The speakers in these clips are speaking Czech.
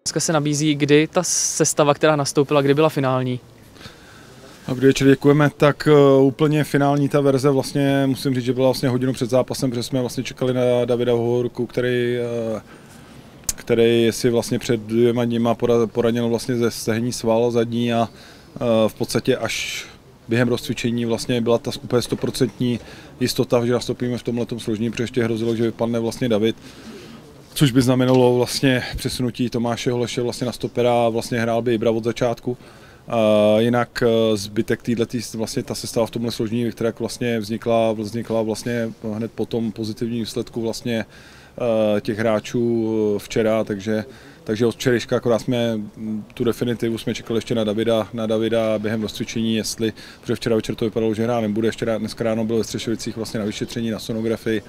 otázka se nabízí, kdy ta sestava, která nastoupila, kdy byla finální? A kdy děkujeme, tak úplně finální ta verze vlastně musím říct, že byla vlastně hodinu před zápasem, protože jsme vlastně čekali na Davida Hovorku, který si vlastně před 2 dněma poranil vlastně ze stehenní sval zadní a v podstatě až během rozcvičení vlastně byla ta úplně 100% jistota, že nastoupíme v tomhletom složení, protože ještě hrozilo, že vypadne vlastně David. Což by znamenalo vlastně přesunutí Tomáše Holeše vlastně na stopera a vlastně hrál by Ibra od začátku. Jinak zbytek vlastně ta sestava v tomhle složení, která vlastně vznikla vlastně hned po tom pozitivním výsledku vlastně těch hráčů včera, takže od včerejška akorát jsme tu definitivu jsme čekali ještě na Davida během rozcvičení, protože včera večer to vypadalo, že hrát nebude, dneska ráno byl ve Střešovicích vlastně na vyšetření, na sonografii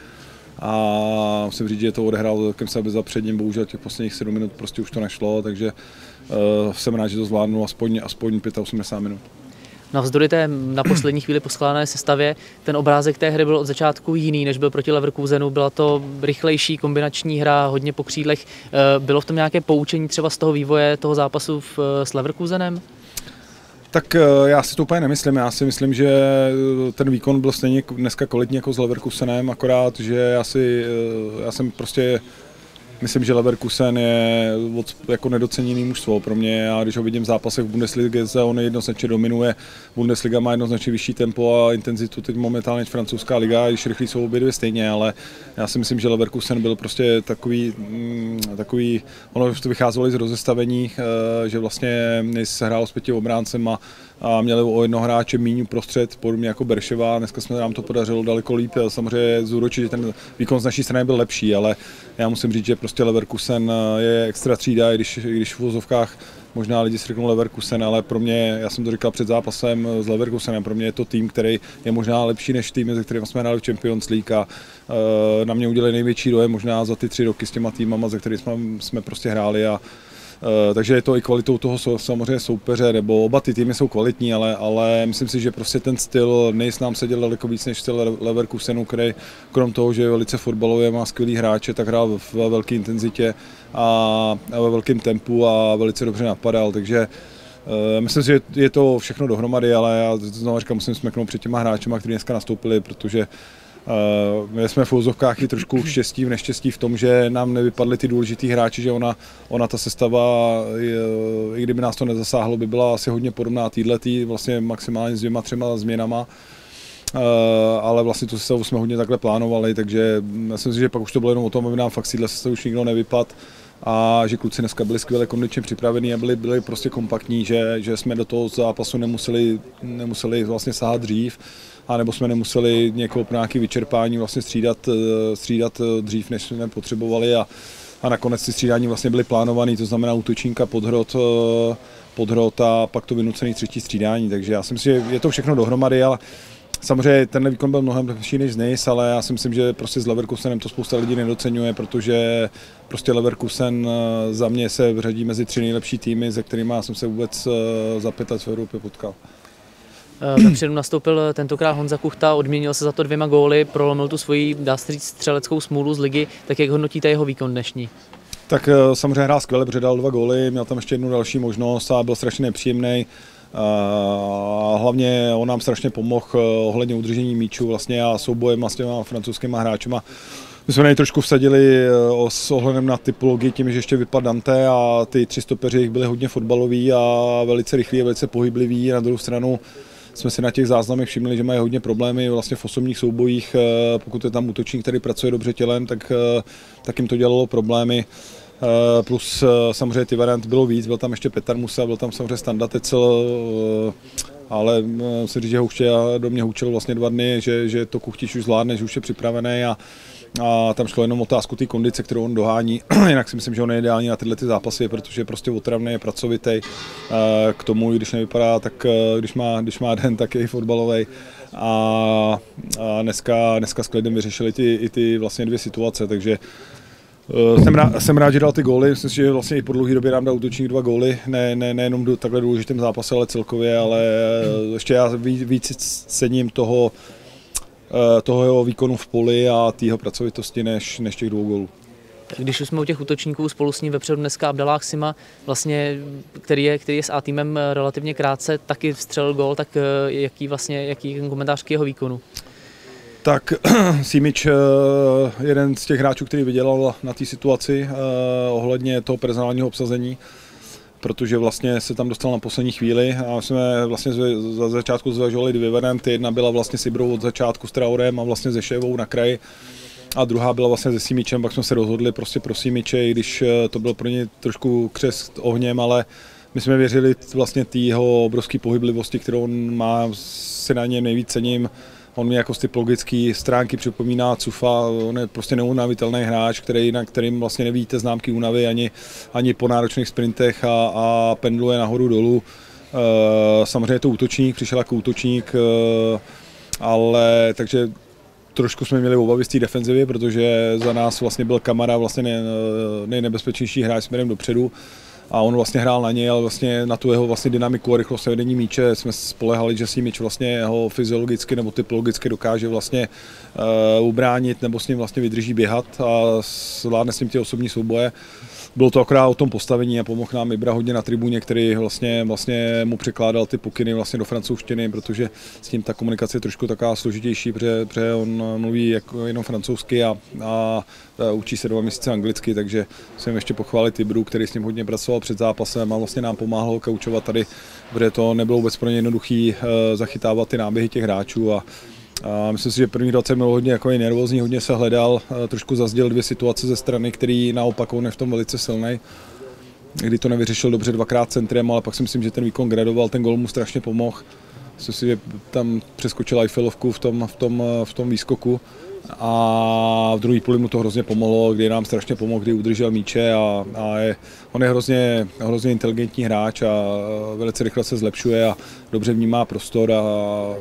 a musím říct, že to odehrál celkem sebezapředním, bohužel těch posledních 7 minut prostě už to nešlo, takže jsem rád, že to zvládnu aspoň 85 minut. Navzdory té na poslední chvíli poskládané sestavě, ten obrázek té hry byl od začátku jiný, než byl proti Leverkusenu. Byla to rychlejší kombinační hra, hodně po křídlech. Bylo v tom nějaké poučení třeba z toho vývoje toho zápasu s Leverkusenem? Tak já si to úplně nemyslím. Já si myslím, že ten výkon byl stejně dneska kvalitní jako s Leverkusenem, akorát, že já jsem prostě myslím, že Leverkusen je jako nedoceněný mužstvo pro mě. Já když ho vidím v zápasech v Bundeslize, on jednoznačně dominuje. Bundesliga má jednoznačně vyšší tempo a intenzitu teď momentálně francouzská liga, když rychlí jsou obě dvě stejně, ale já si myslím, že Leverkusen byl prostě takový ono to vycházelo i z rozestavení, že vlastně se hrálo s 5 obráncem a měli o 1 hráče míň uprostřed, podobně jako Berševa. Dneska jsme nám to podařilo daleko líp. Samozřejmě zúročit, že ten výkon z naší strany byl lepší, ale já musím říct, že prostě Leverkusen je extra třída, i když v uvozovkách možná lidi si řeknou Leverkusen, ale pro mě, já jsem to říkal před zápasem s Leverkusenem, pro mě je to tým, který je možná lepší než tým, se kterými jsme hráli v Champions League a na mě udělali největší dojem možná za ty 3 roky s těma týmama, ze kterými jsme prostě hráli takže je to i kvalitou toho samozřejmě soupeře, nebo oba ty týmy jsou kvalitní, ale myslím si, že prostě ten styl nám seděl daleko víc než styl Leverkusenu, který krom toho, že je velice fotbalově, má skvělý hráče, tak hrál ve velké intenzitě a ve velkém tempu a velice dobře napadal, takže myslím si, že je to všechno dohromady, ale já znovu říkám, musím smeknout před těma hráčema, kteří dneska nastoupili, protože my jsme v úzovkách i trošku štěstí v neštěstí v tom, že nám nevypadly ty důležitý hráči, že ona ta sestava, i kdyby nás to nezasáhlo, by byla asi hodně podobná téhletý, vlastně maximálně s 2-3 změnama. Ale vlastně tu sestavu jsme hodně takhle plánovali, takže myslím si, že pak už to bylo jenom o tom, aby nám fakt sídle sestavu už nikdo nevypadl a že kluci dneska byli skvěle kondičně připravení a byli prostě kompaktní, že jsme do toho zápasu nemuseli vlastně sahat dřív, anebo jsme nemuseli někoho pro nějaké vyčerpání vlastně střídat dřív, než jsme potřebovali a nakonec ty střídání vlastně byly plánované, to znamená útočníka, podhrot a pak to vynucené třetí střídání, takže já si myslím, že je to všechno dohromady, ale samozřejmě ten výkon byl mnohem lepší než z Nice, ale já si myslím, že prostě s Leverkusenem to spousta lidí nedoceňuje, protože prostě Leverkusen za mě se řadí mezi 3 nejlepší týmy, se kterými jsem se vůbec za 5 let v Evropě potkal. Vepředu nastoupil tentokrát Honza Kuchta, odměnil se za to 2 góly, prolomil tu svoji, dá se říct, střeleckou smůlu z ligy, tak jak hodnotíte jeho výkon dnešní? Tak samozřejmě hrál skvěle, protože dal 2 góly, měl tam ještě jednu další možnost a byl strašně nepříjemný. A hlavně on nám strašně pomohl ohledně udržení míčů vlastně a soubojem s těma francouzskýma hráčema. My jsme na něj trošku vsadili s ohledem na typologii tím, že ještě vypadl Dante a ty 3 stopeři byli hodně fotbaloví a velice rychlí a velice pohybliví. Na druhou stranu jsme si na těch záznamech všimli, že mají hodně problémy vlastně v osobních soubojích. Pokud je tam útočník, který pracuje dobře tělem, tak jim to dělalo problémy. Plus samozřejmě ty varianty bylo víc, byl tam ještě Petar Musa, byl tam samozřejmě Standa Tecel, ale musím říct, že Houště do mě houčil vlastně 2 dny, že to Kuchtič už zvládne, že už je připravený a tam šlo jenom otázku té kondice, kterou on dohání. Jinak si myslím, že on je ideální na tyhle zápasy, protože je prostě otravný, je pracovitý. K tomu, když nevypadá, tak když má den, tak je i fotbalový. A dneska s klidem vyřešili i ty vlastně 2 situace, takže jsem rád, že dal ty góly, myslím si, že vlastně i po dlouhé době nám dal útočník 2 góly, nejenom do takhle důležitém zápase, ale celkově, ale ještě já víc cením toho jeho výkonu v poli a tého pracovitosti než těch 2 gólů. Když už jsme u těch útočníků, spolu s ním vepředu dneska Abdallah Sima, vlastně, který je s A týmem relativně krátce, taky vstřelil gól, tak jaký komentář k jeho výkonu? Tak Simič, jeden z těch hráčů, který vydělal na té situaci ohledně toho personálního obsazení, protože vlastně se tam dostal na poslední chvíli a jsme vlastně za začátku zvažovali dvě varianty. Jedna byla vlastně s Ibrou od začátku s Traorem a vlastně se Ševou na kraji a druhá byla vlastně se Simičem, pak jsme se rozhodli prostě pro Simiče, i když to bylo pro ně trošku křest ohněm, ale my jsme věřili vlastně té jeho obrovské pohyblivosti, kterou on má, si na něm nejvíc cením. On mi jako z typologické stránky připomíná Cufa, on je prostě neunavitelný hráč, kterým vlastně nevidíte známky únavy ani po náročných sprintech a pendluje nahoru dolů. Samozřejmě je to útočník, přišel jako útočník, ale takže trošku jsme měli obavy z té defenzivy, protože za nás vlastně byl Kamara vlastně nejnebezpečnější hráč směrem dopředu. A on vlastně hrál na něj, ale vlastně na tu jeho vlastně dynamiku a rychlost vedení míče jsme spolehali, že si míč vlastně ho fyziologicky nebo typologicky dokáže vlastně ubránit nebo s ním vlastně vydrží běhat a zvládne s ním ty osobní souboje. Bylo to akorát o tom postavení a pomohl nám Ibra hodně na tribuně, který vlastně mu překládal ty pokyny vlastně do francouzštiny, protože s ním ta komunikace je trošku taková složitější, protože on mluví jako jenom francouzsky a učí se 2 měsíce anglicky, takže jsem ještě pochválit Ibru, který s ním hodně pracoval před zápasem a vlastně nám pomáhal koučovat tady, protože to nebylo vůbec pro ně jednoduchý zachytávat ty náběhy těch hráčů a myslím si, že první 20 byl hodně jako nervózní, hodně se hledal, trošku zazděl 2 situace ze strany, který naopak on je v tom velice silný, kdy to nevyřešil dobře 2krát centrem, ale pak si myslím, že ten výkon gradoval, ten gol mu strašně pomohl. Myslím si, že tam přeskočil Eiffelovku v tom výskoku a v druhé půli mu to hrozně pomohlo, kdy nám strašně pomohl, kdy udržel míče a on je hrozně inteligentní hráč a velice rychle se zlepšuje a dobře vnímá prostor a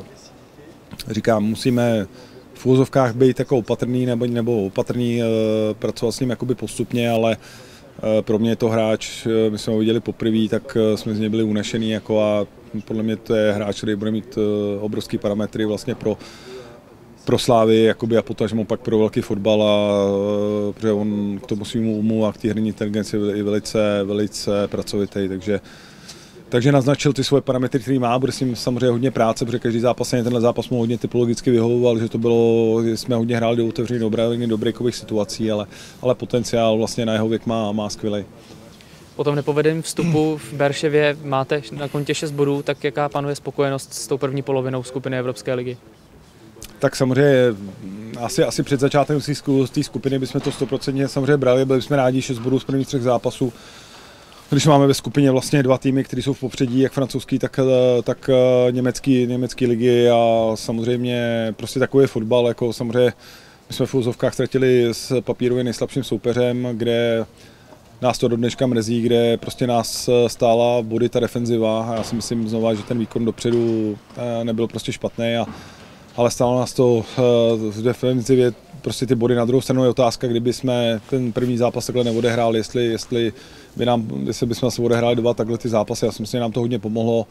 říkám, musíme v úvozovkách být jako opatrný nebo opatrný, pracovat s ním jakoby postupně, ale pro mě je to hráč, my jsme ho viděli poprvé, tak jsme z něj byli unešený jako a podle mě to je hráč, který bude mít obrovský parametry vlastně pro Slávy jakoby a potažmo pak pro velký fotbal protože on k tomu svýmu umu a k té herní inteligenci je velice pracovitý, takže naznačil ty svoje parametry, které má, bude s ním samozřejmě hodně práce, protože každý zápas, tenhle zápas mu hodně typologicky vyhovoval, že jsme hodně hráli do otevřených do breakových situací, ale potenciál vlastně na jeho věk má skvělý. Po tom nepovedeném vstupu v Berševě máte na kontě 6 bodů, tak jaká panuje spokojenost s tou první polovinou skupiny Evropské ligy? Tak samozřejmě asi před začátkem té skupiny bychom to 100% samozřejmě brali, byli jsme rádi 6 bodů z prvních 3 zápasů. Když máme ve skupině vlastně 2 týmy, které jsou v popředí, jak francouzský, tak německý ligy a samozřejmě prostě takový fotbal, jako samozřejmě my jsme v úzovkách ztratili s papírově nejslabším soupeřem, kde nás to do dneška mrzí, kde prostě nás stála body ta defenziva a já si myslím znova, že ten výkon dopředu nebyl prostě špatný, ale stálo nás to v defenzivě prostě ty body. Na druhou stranu je otázka, kdyby jsme ten první zápas takhle neodehráli, jestli bychom se odehráli 2 takhle ty zápasy. Já si myslím, že nám to hodně pomohlo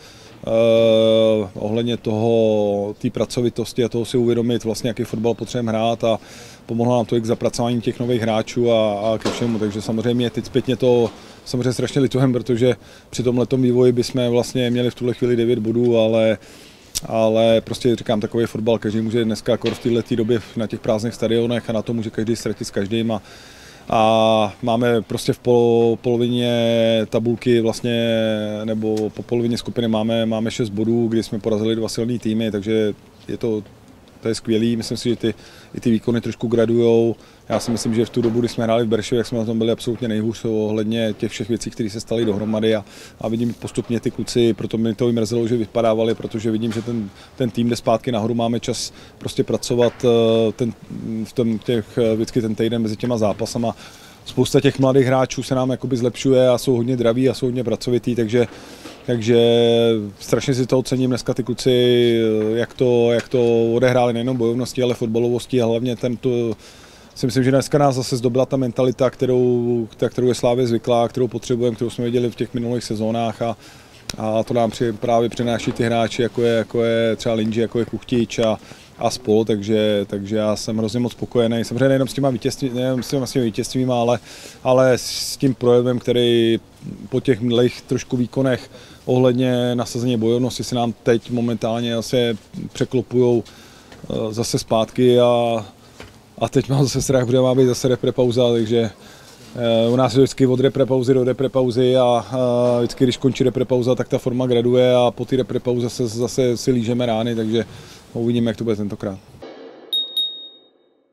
ohledně té pracovitosti a toho si uvědomit vlastně, jaký fotbal potřebujeme hrát a pomohlo nám to i k zapracování těch nových hráčů a ke všemu. Takže samozřejmě teď zpětně to samozřejmě strašně litujeme, protože při tomhletom vývoji bychom vlastně měli v tuhle chvíli 9 bodů, ale prostě říkám, takový fotbal, každý může dneska jako v této době na těch prázdných stadionech a na to může každý ztratit s každým a máme prostě v polovině tabulky vlastně, nebo po polovině skupiny máme 6 bodů, kdy jsme porazili 2 silný týmy, takže to je skvělý, myslím si, že ty výkony trošku gradujou. Já si myslím, že v tu dobu, kdy jsme hráli v Berševě, jak jsme na tom byli absolutně nejhůř ohledně těch všech věcí, které se staly dohromady a vidím postupně ty kluci, proto mi to mrzelo, že vypadávali, protože vidím, že ten tým jde zpátky nahoru, máme čas prostě pracovat vždycky ten týden mezi těma zápasama. Spousta těch mladých hráčů se nám jakoby zlepšuje a jsou hodně draví a jsou hodně pracovitý, takže strašně si to cením dneska ty kluci, jak to odehráli nejenom bojovnosti, ale fotbalovosti a hlavně si myslím, že dneska nás zase zdobila ta mentalita, kterou je Slavia zvyklá, kterou potřebujeme, kterou jsme viděli v těch minulých sezónách a to nám právě přináší ty hráči, jako je třeba Linži, jako je Kuchtič a spol, takže já jsem hrozně moc spokojený. Samozřejmě nejenom s těma vítězstvíma, ale s tím projevem, který po těch mlejch trošku výkonech ohledně nasazení bojovnosti se nám teď momentálně zase překlopujou zase zpátky a teď mám zase strach, protože má být zase reprepauza, takže u nás je vždycky od reprepauzy do reprepauzy a vždycky, když končí reprepauza, tak ta forma graduje a po té reprepauze zase si lížeme rány, takže uvidíme, jak to bude tentokrát.